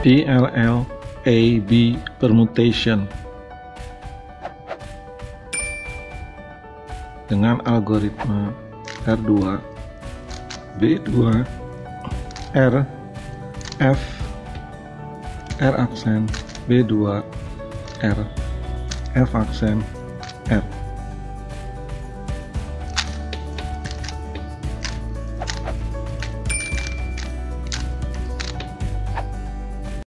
DLL-AB permutation dengan algoritma R2, B2, R, F, R aksen, B2, R, F aksen,